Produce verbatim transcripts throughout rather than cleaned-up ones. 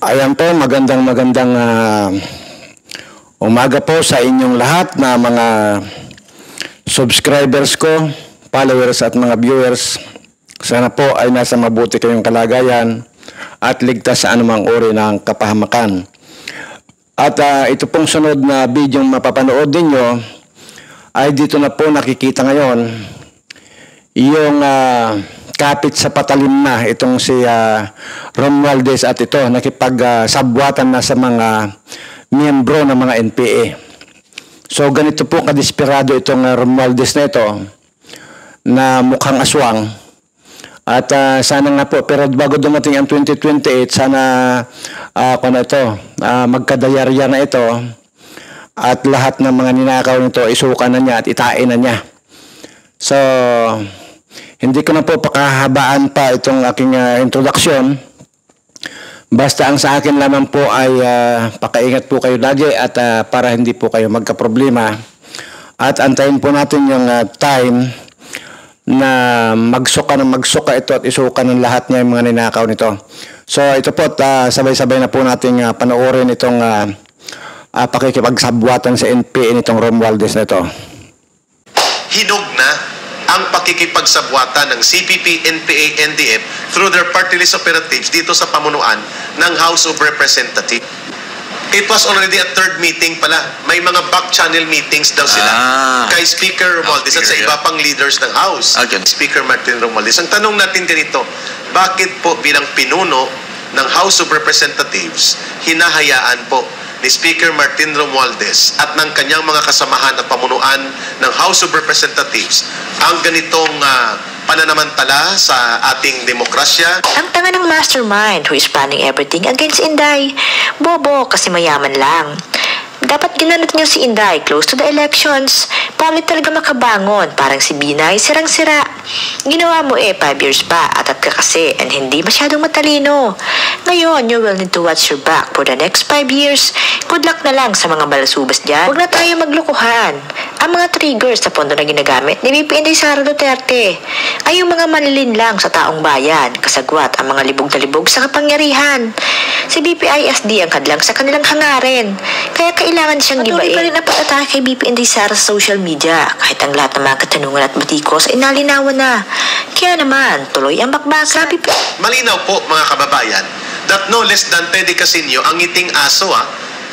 Ayan po, magandang magandang uh, umaga po sa inyong lahat na mga subscribers ko, followers at mga viewers. Sana po ay nasa mabuti kayong kalagayan at ligtas sa anumang uri ng kapahamakan. At uh, ito pong sunod na video mapapanood ninyo ay dito na po nakikita ngayon yung uh, kapit sa patalim na itong si uh, Romualdez at ito nakipag-sabwatan uh, na sa mga miyembro ng mga N P A. So ganito po kadesperado itong uh, Romualdez na ito na mukhang aswang. At uh, sana nga po, pero bago dumating ang twenty twenty-eight, sana uh, kung ito, uh, magkadayarya na ito at lahat ng mga ninakaw nito isukan na niya at itain na niya. So hindi ko na po pakahabaan pa itong aking uh, introduction. Basta ang sa akin lamang po ay uh, pakaingat po kayo lagi at uh, para hindi po kayo magkaproblema. At antayin po natin yung uh, time na magsuka ng magsuka ito at isuka ng lahat niya yung mga ninakaw nito. So ito po, uh, sabay-sabay na po natin uh, panoorin itong uh, uh, pakikipagsabwatan sa N P A nitong Romualdez na ito. Hinog na ang pakikipagsabwatan ng C P P, N P A, N D F through their party list operatives dito sa pamunuan ng House of Representatives. It was already a third meeting pala. May mga back channel meetings daw sila ah, kay Speaker Romualdez at sa iba pang leaders ng House. Okay. Speaker Martin Romualdez. Ang tanong natin dito, bakit po bilang pinuno ng House of Representatives, hinahayaan po ni Speaker Martin Romualdez at ng kanyang mga kasamahan at pamunuan ng House of Representatives ang ganitong uh, pananamantala sa ating demokrasya? Ang tanga ng mastermind who is planning everything against Inday. Bobo kasi mayaman lang. Dapat ginanot niyo si Inday close to the elections. Para talaga makabangon. Parang si Binay, sirang-sira. Ginawa mo eh, five years pa. Atat ka kasi and hindi masyadong matalino. Ngayon, you will need to watch your back for the next five years. Good luck na lang sa mga balasubas dyan. Huwag na tayo maglukuhan. Ang mga triggers sa pondo na ginagamit ni B P Inday Sara Duterte ay yung mga malilin lang sa taong bayan. Kasagwat ang mga libog na libog sa kapangyarihan. Si B P I S D ang kadlang sa kanilang hangarin. Kaya kailangan siyang gibain. Patuloy pa rin ang pag-atake kay B P Inday Sara sa social media. Kahit ang lahat ng mga katanungan at batikos ay nalinawan na. Kaya naman, tuloy ang bakbakan. Malinaw po mga kababayan that no less than Teddy Casino ang ngiting aso ah.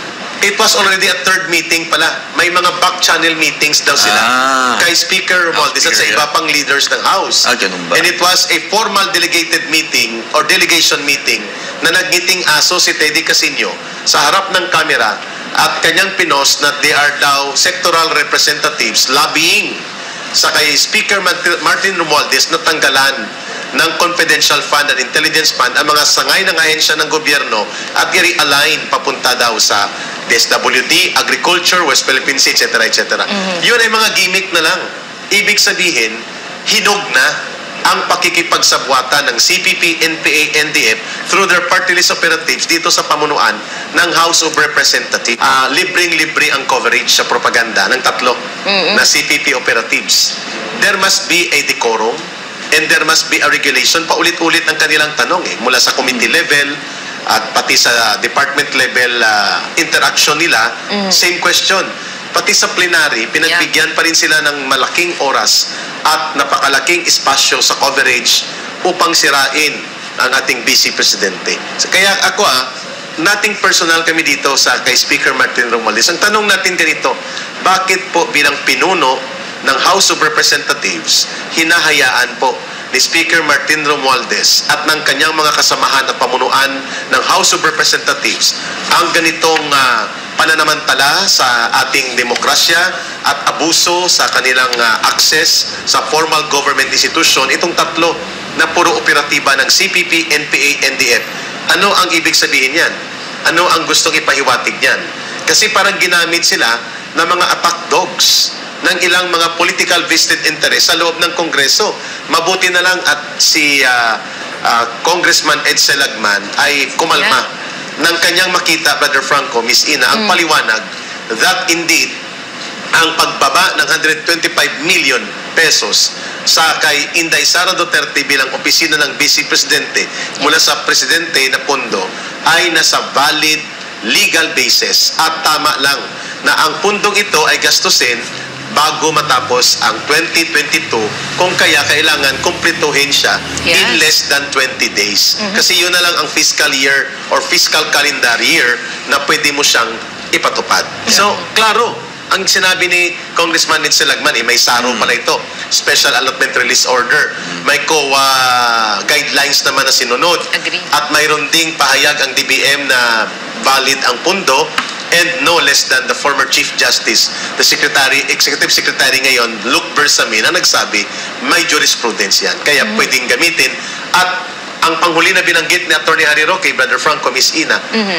It was already a third meeting pala. May mga back channel meetings daw sila ah, kay Speaker Romualdez at sa iba pang leaders ng House. Ah, and it was a formal delegated meeting or delegation meeting na nagngiting aso si Teddy Casino sa harap ng kamera at kanyang pinos na they are daw sectoral representatives lobbying sa kay Speaker Martin Romualdez na tanggalan ng confidential fund and intelligence fund ang mga sangay ng ahensya ng gobyerno at i-realign papunta daw sa D S W D, Agriculture, West Philippine Sea, et cetera et cetera. Mm-hmm. Yun ay mga gimmick na lang. Ibig sabihin, hinog na ang pakikipagsabwatan ng C P P, N P A, N D F through their party list operatives dito sa pamunuan ng House of Representatives. Uh, libreng-libre ang coverage sa propaganda ng tatlo mm-hmm. na C P P operatives. There must be a decorum and there must be a regulation. Paulit-ulit ang kanilang tanong eh, mula sa committee level at pati sa department level uh, interaction nila, mm. same question. Pati sa plenary, pinagbigyan yeah. pa rin sila ng malaking oras at napakalaking espasyo sa coverage upang sirain ang ating Vice Presidente. So, kaya ako ah, nating personal kami dito sa kay Speaker Martin Romualdez. Ang tanong natin ganito, bakit po bilang pinuno ng House of Representatives, hinahayaan po ni Speaker Martin Romualdez at ng kanyang mga kasamahan at pamunuan ng House of Representatives ang ganitong uh, pananamantala sa ating demokrasya at abuso sa kanilang uh, access sa formal government institution, itong tatlo na puro operatiba ng C P P, N P A, N D F. Ano ang ibig sabihin yan? Ano ang gustong ipahiwatig yan? Kasi parang ginamit sila ng mga attack dogs ng ilang mga political vested interest sa loob ng Kongreso. Mabuti na lang at si uh, uh, Congressman Ed Selagman ay kumalma yeah. ng kanyang makita, Brother Franco, Miss Ina, ang mm. paliwanag that indeed ang pagbaba ng one hundred twenty-five million pesos sa kay Inday Sara Duterte bilang opisina ng Vice Presidente mula sa Presidente na pondo ay nasa valid legal basis at tama lang na ang pundong ito ay gastusin bago matapos ang twenty twenty-two kung kaya kailangan kumplituhin siya Yes. in less than twenty days. Kasi yun na lang ang fiscal year or fiscal calendar year na pwede mo siyang ipatupad. So, klaro, ang sinabi ni Congressman Nitzel Lagman, eh, may saro pala ito. Special Allotment Release Order. May C O A guidelines naman na sinunod. Agree. At mayroon ding pahayag ang D B M na valid ang pundo and no less than the former Chief Justice, the Secretary, Executive Secretary ngayon, Luke Bersamin, na nagsabi, may jurisprudence yan. Kaya pwedeng gamitin. At ang panghuli na binanggit ni Attorney Harry Roque, Brother Franco, Miss Ina,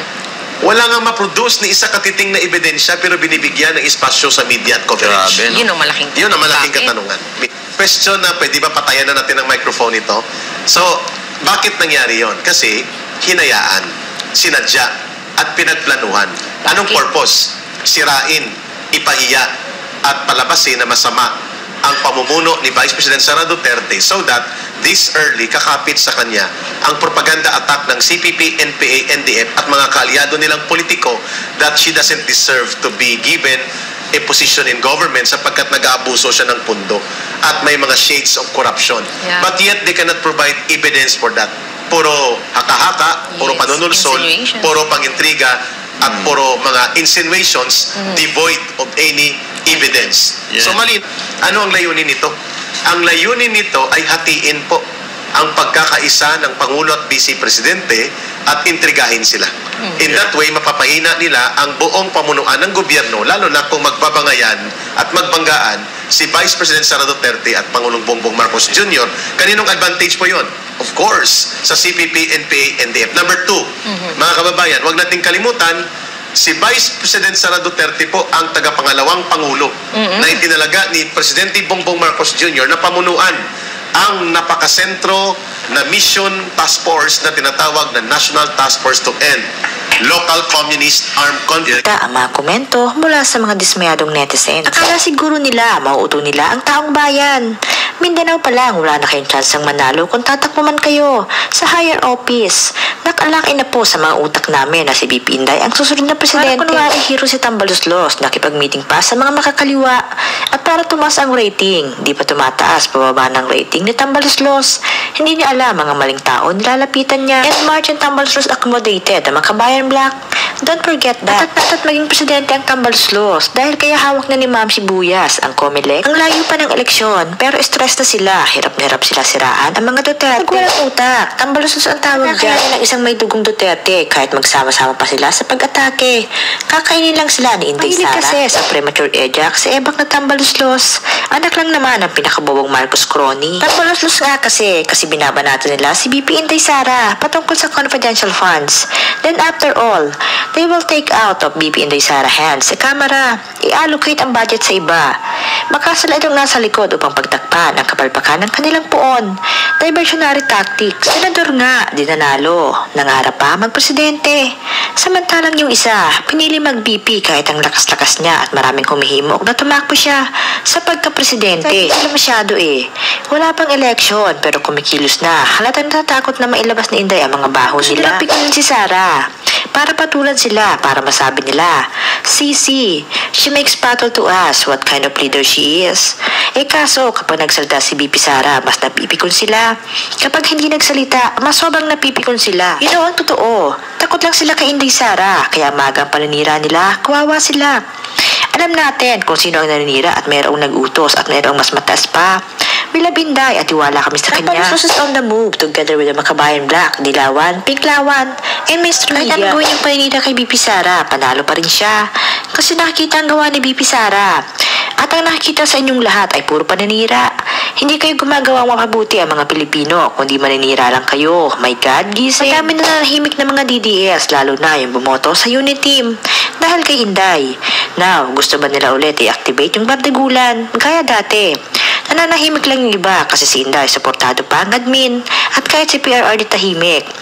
wala nga ma-produce ni isa katiting na ebidensya pero binibigyan ng espasyo sa media at coverage. Grabe, no? Yun ang malaking Yun ang malaking Bakit? katanungan. May question na pwede ba patayan na natin ang microphone ito? So, bakit nangyari yon? Kasi hinayaan, sinadya, at pinagplanuhan. Anong Bakit? purpose? Sirain, ipahiya, at palabasin na masama ang pamumuno ni Vice President Sara Duterte so that this early kakapit sa kanya ang propaganda attack ng C P P, N P A, N D F at mga kaalyado nilang politiko that she doesn't deserve to be given a position in government sapagkat nag-aabuso siya ng pundo at may mga shades of corruption. Yeah. But yet they cannot provide evidence for that. Puro haka-haka, puro Yes, panunulsol, insinuations. puro pangintriga, at puro mga insinuations devoid of any evidence. Yeah. So mali, ano ang layunin nito? Ang layunin nito ay hatiin po ang pagkakaisa ng Pangulo at Vice Presidente at intrigahin sila. In that way, mapapahina nila ang buong pamunuan ng gobyerno, lalo na kung magbabangayan at magbanggaan si Vice President Sara Duterte at Pangulong Bongbong Marcos Junior Kaninong advantage po yon? Of course, sa C P P, N P A, N D F. Number two, mga kababayan, huwag nating kalimutan, si Vice President Sara Duterte po ang tagapangalawang Pangulo na itinalaga ni Presidente Bongbong Marcos Junior na pamunuan ang napakasentro na mission task force na tinatawag na National Task Force to End Local Communist Armed Conflict. Ang mga komento mula sa mga dismayadong netizens. Akala siguro nila mauuto nila ang taong bayan. Mindanao pa lang, wala na kayong chance ng manalo kung tatakbo man kayo sa higher office. Nakalaki na po sa mga utak namin na si B P Inday ang susunod na presidente. Para kunwari hero si Tambaluslos, nakipag-meeting pa sa mga makakaliwa. At para tumaas ang rating, di pa tumataas, pababa ng rating ni Tambaluslos. Hindi niya alam mga maling tao, nilalapitan niya. And Martin Tambaluslos accommodated ang mga kabayan Black. Don't forget that. At, at maging presidente ang Tambaluslos dahil kaya hawak na ni Ma'am Sibuyas ang Comelec. Ang layo pa ng eleksyon pero stress na sila. Hirap na hirap sila siraan ang mga Duterte. Nagwalang utak. Tambaluslos ang tawag dyan. Kaya ng isang may dugong Duterte kahit magsama-sama pa sila sa pag-atake. Kakainin lang sila ni Inday Sara. Mahilig kasi sa premature eject si Ebak na Tambaluslos. Anak lang naman ang pinakabobong Marcos Crony. Tambaluslos nga kasi kasi binabanatan nila si B P Inday Sara patungkol sa confidential funds. Then after all, they will take out of B P Inday Sara hands sa kamera, i-allocate ang budget sa iba. Makasala itong nasa likod upang pagtakpan ang kapalpakan ng kanilang puon. Diversionary tactics. Senador nga, di nanalo. Nangarap pa magpresidente. Samantalang yung isa, pinili mag-B P kahit ang lakas-lakas niya at maraming humihimok na tumakbo siya sa pagka-presidente. Hindi sila masyado eh. Wala pang election pero kumikilos na. Halatang natatakot na mailabas ni Inday ang mga baho nila. Sila si Sara. Para patulan sila, para masabi nila, Sisi, she makes battle to us what kind of leader she is. Eh kaso, kapag nagsalita si B P Sara, mas napipikon sila. Kapag hindi nagsalita, mas sobrang napipikon sila. Yun ang totoo. Takot lang sila kay Inday Sara, kaya magang paninira nila, kawawa sila. Alam natin kung sino ang naninira at mayroong nag-utos at mayroong mas mataas pa. Milabinday at iwala kami sa kanya. Tambaluslos is on the move together with the Makabayan Black, Dilawan, Pinklawan, and Mister Media. Kahit ang gawin yung paninira kay B P Sara, panalo pa rin siya. Kasi nakikita ang gawa ni B P Sara. At ang nakikita sa inyong lahat ay puro paninira. Hindi kayo gumagawang mapabuti ang mga Pilipino, kundi maninira lang kayo. My God, gising. Madami na nanahimik na mga D D S, lalo na yung bumoto sa unit team. Dahil kay Inday. Now, gusto ba nila ulit i-activate yung bardagulan? Kaya dati. Nananahimik lang yung iba kasi si Inday supportado pa ang admin at kahit si P R R di tahimik.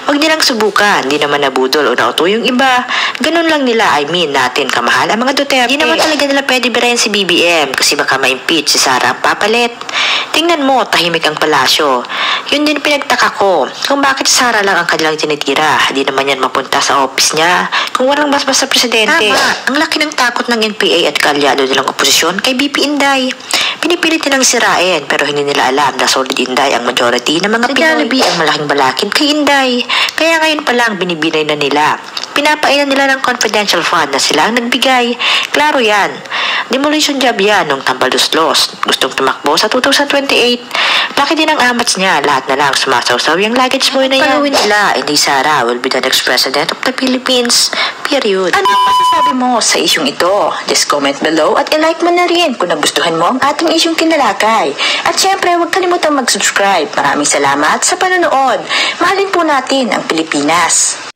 Huwag nilang subukan, di naman nabudol o nauto yung iba. Ganun lang nila, I mean natin kamahal ang mga Duterte. Di naman talaga nila pwede birayan si B B M kasi baka ma-impeach si Sara ang papalit. Tingnan mo, tahimik ang palasyo. Yun din pinagtaka ko, kung bakit si Sara lang ang kanilang tinitira. Di naman yan mapunta sa office niya kung walang basbas sa presidente. Tama, ang laki ng takot ng N P A at kalyado nilang oposisyon kay B P Inday. Pinipilit nilang sirain pero hindi nila alam na solid Inday ang majority ng mga Pinoy. Jollibee ang malaking balakid kay Inday. Kaya ngayon pa lang binibinay na nila. Pinapainan nila ng confidential fund na sila ang nagbigay. Klaro yan. Demolition job yan nung tambaluslos. Gustong tumakbo sa two thousand twenty-eight. Laki din ang amats niya. Lahat na lang sumasawsaw yung luggage boy na yan. Palawin nila, Inday Sara will be the next president of the Philippines. Period. Ano masasabi mo sa isyong ito? Just comment below at i-like mo na rin kung nagustuhan mo ang ating isyong kinalakay. At syempre, huwag kalimutang mag-subscribe. Maraming salamat sa panonood. Mahalin po natin ang Pilipinas.